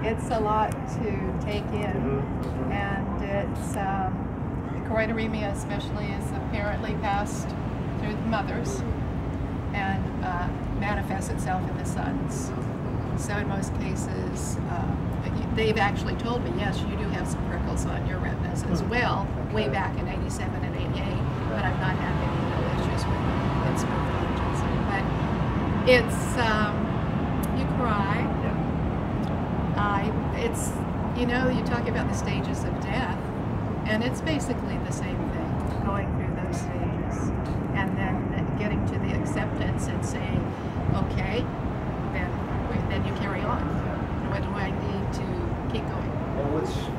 it's a lot to take in, and it's choroideremia especially is apparently passed through the mothers and manifests itself in the sons. So in most cases, they've actually told me, yes, you do have some prickles on your retinas as well, way back in '87 and '88, but I've not had any issues with them. It's smooth agency. But it's, you cry. It's, you know, you talk about the stages of death, and it's basically the same thing, going through those stages, and then getting to the acceptance and saying, okay, then you carry on. What do I need to keep going? And what's